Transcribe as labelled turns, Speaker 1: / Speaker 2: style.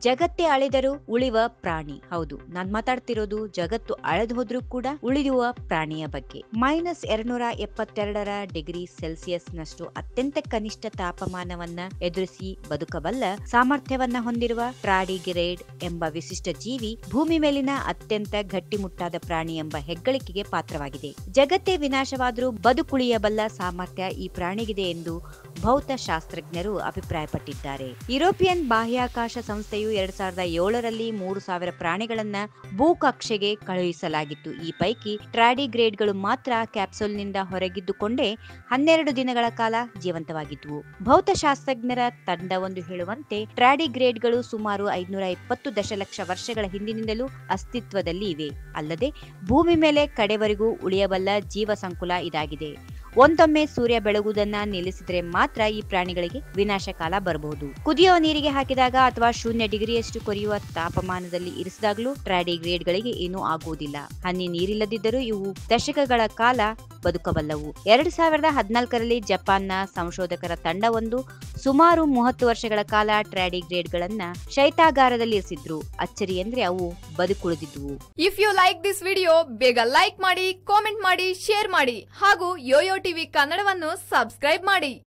Speaker 1: ಜಗತ್ತೇ ಅಳೆದರೂ ಉಳಿಯುವ ಪ್ರಾಣಿ. ಹೌದು, ನಾನ್ ಮಾತಾಡ್ತಿರೋದು ಜಗತ್ತು ಅಳೆದು ಹೋದ್ರೂ ಕೂಡ ಉಳಿಯುವ ಪ್ರಾಣಿಯ ಬಗ್ಗೆ. -272 ಡಿಗ್ರಿ ಸೆಲ್ಸಿಯಸ್ ನಷ್ಟು ಅತ್ಯಂತ ಕನಿಷ್ಠ ತಾಪಮಾನವನ್ನ ಎದುರಿಸಿ ಬದುಕಬಲ್ಲ ಸಾಮರ್ಥ್ಯವನ್ನ ಹೊಂದಿರುವ ಟ್ರಾಡಿಗ್ರೇಡ್ ಎಂಬ ವಿಶಿಷ್ಟ ಜೀವಿ ಭೂಮಿ ಮೇಲಿನ ಅತ್ಯಂತ ಗಟ್ಟಿಮುಟ್ಟಾದ ಪ್ರಾಣಿ ಎಂಬ ಹೆಗ್ಗಳಿಕೆಗೆ ಪಾತ್ರವಾಗಿದೆ. ಜಗತ್ತೇ ವಿನಾಶವಾದರೂ ಬದುಕುಳಿಯಬಲ್ಲ ಸಾಮರ್ಥ್ಯ ಈ ಪ್ರಾಣಿಗಿದೆ ಎಂದು ಭೌತಶಾಸ್ತ್ರಜ್ಞರು ಅಭಿಪ್ರಾಯಪಟ್ಟಿದ್ದಾರೆ. ಯುರೋಪಿಯನ್ ಬಾಹ್ಯಾಕಾಶ ಸಂಸ್ಥೆಯು 2007ರಲ್ಲಿ 3000 ಪ್ರಾಣಿಗಳನ್ನ ಭೂಕಕ್ಷೆಗೆ ಕಳುಹಿಸಲಾಗಿತ್ತು. ಈ ಪೈಕಿ ಟ್ರಾಡಿಗ್ರೇಡ್ಗಳು ಮಾತ್ರ ಕ್ಯಾಪ್ಸೂಲ್ನಿಂದ ಹೊರಗಿದ್ದುಕೊಂಡೇ 12 ದಿನಗಳ ಕಾಲ ಜೀವಂತವಾಗಿದ್ವು. ಭೌತಶಾಸ್ತ್ರಜ್ಞರ ತಂಡವೊಂದು ಹೇಳುವಂತೆ ಟ್ರಾಡಿಗ್ರೇಡ್ಗಳು ಸುಮಾರು 520 ದಶಲಕ್ಷ ವರ್ಷಗಳ ಹಿಂದಿನಿಂದಲೂ ಅಸ್ತಿತ್ವದಲ್ಲಿ ಇವೆ. ಅಲ್ಲದೆ ಭೂಮಿ ಮೇಲೆ ಕಡೆವರೆಗೂ ಉಳಿಯಬಲ್ಲ ಜೀವ ಸಂಕುಲ ಇದಾಗಿದೆ. ಒಂದೊಮ್ಮೆ ಸೂರ್ಯ ಬೆಳಗುವುದನ್ನ ನಿಲ್ಲಿಸಿದ್ರೆ ಮಾತ್ರ ಈ ಪ್ರಾಣಿಗಳಿಗೆ ವಿನಾಶಕಾಲ ಬರಬಹುದು. ಕುದಿಯುವ ನೀರಿಗೆ ಹಾಕಿದಾಗ ಅಥವಾ 0 ಡಿಗ್ರಿಯಷ್ಟು ಕೊರೆಯುವ ತಾಪಮಾನದಲ್ಲಿ ಇರಿಸಿದಾಗಲೂ ಟ್ರಾಡಿಗ್ರೇಡ್ಗಳಿಗೆ ಏನೂ ಆಗುವುದಿಲ್ಲ. ಹನಿ ನೀರಿಲ್ಲದಿದ್ದರೂ ಇವು ದಶಕಗಳ ಕಾಲ ಬದುಕಬಲ್ಲವು. 2014ರಲ್ಲಿ ಜಪಾನ್ನ ಸಂಶೋಧಕರ ತಂಡವೊಂದು ಸುಮಾರು 30 ವರ್ಷಗಳ ಕಾಲ ಟ್ರಾಡಿಗ್ರೇಡ್ಗಳನ್ನ ಶೈತ್ಯಾಗಾರದಲ್ಲಿ ಇರಿಸಿದ್ರು. ಅಚ್ಚರಿ ಅಂದ್ರೆ ಅವು ಬದುಕುಳಿದಿದ್ವು.
Speaker 2: If you like this video, ಬೇಗ ಲೈಕ್ ಮಾಡಿ, ಕಾಮೆಂಟ್ ಮಾಡಿ, ಶೇರ್ ಮಾಡಿ ಹಾಗೂ ಯೋಯೋ ಟಿವಿ ಕನ್ನಡವನ್ನು ಸಬ್ಸ್ಕ್ರೈಬ್ ಮಾಡಿ.